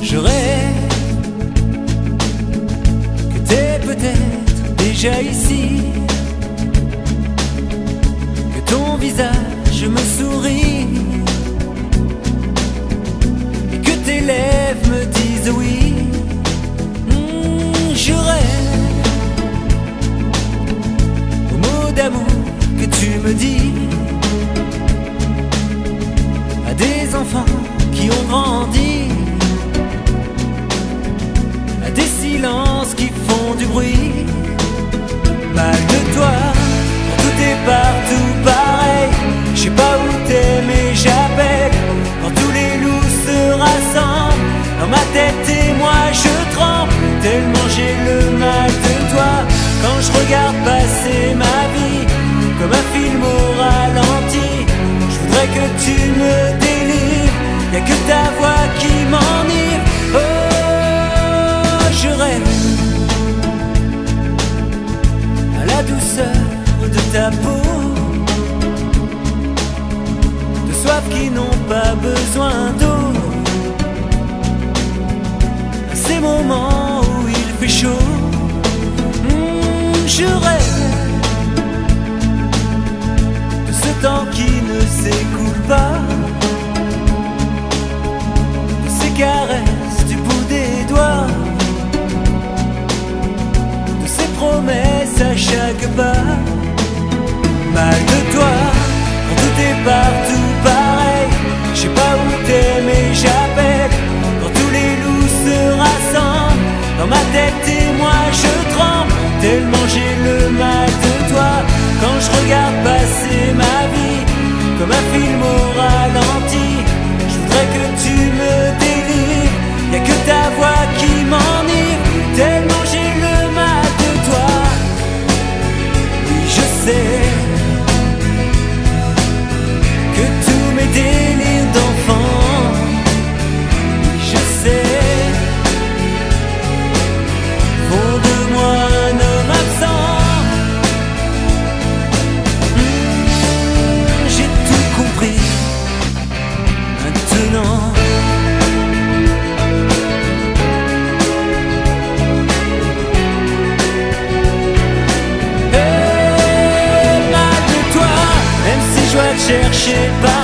Je rêve que t'es peut-être déjà ici, que ton visage me sourit et que tes lèvres me disent oui. Je rêve aux mots d'amour que tu me dis, à des enfants qui ont grandi, à des silences qui font du bruit. Mal de toi, quand tout est partout pareil. Je sais pas où t'es mais j'appelle. Quand tous les loups se rassemblent dans ma tête et moi je tremble, tellement j'ai le mal de toi. Quand je regarde passer ma vie comme un film au ralenti, je voudrais que tu me délivres. Y'a que ta voix qui m'enivre. Oh, je rêve à la douceur de ta peau, de soif qui n'ont pas besoin d'eau, à ces moments où il fait chaud. Je rêve de ce temps qui ne s'écoule pas, de ces caresses du bout des doigts, de ces promesses à chaque pas. Mal de toi, quand tout est partout pareil. Je sais pas où t'es mais j'appelle. Quand tous les loups se rassemblent dans ma tête et moi je tremble, tellement j'ai le mal de toi. Quand je regarde passer ma vie comme un film au ralenti, je voudrais que tu me délivres. Y'a que ta voix qui m'enivre, tellement j'ai le mal de toi. Oui, je sais que tous mes délires d'enfant, oui, je sais, font de moi un homme absent. J'ai tout compris maintenant. Mal de toi, même si je dois te chercher pas.